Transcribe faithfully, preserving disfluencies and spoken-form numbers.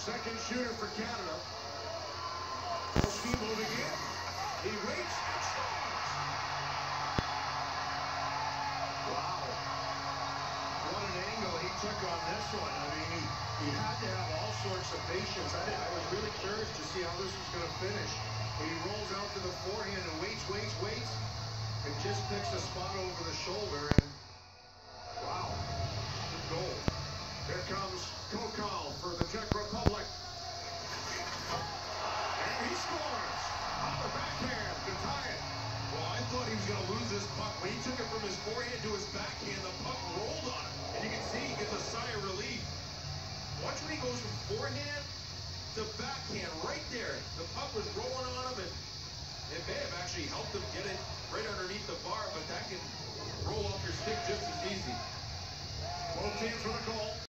Second shooter for Canada. Oski moving in. He waits and scores. Wow. What an angle he took on this one. I mean, he, he had to have all sorts of patience. I, I was really curious to see how this was going to finish. He rolls out to the forehand and waits, waits, waits. And just picks a spot over the shoulder. And wow. Good goal. Here comes Kokal for the Czech Republic. And he scores on the backhand to tie it. Well, I thought he was going to lose this puck. When he took it from his forehand to his backhand, the puck rolled on him. And you can see he gets a sigh of relief. Watch when he goes from forehand to backhand right there. The puck was rolling on him, and it may have actually helped him get it right underneath the bar, but that can roll off your stick just as easy. Both teams with a goal.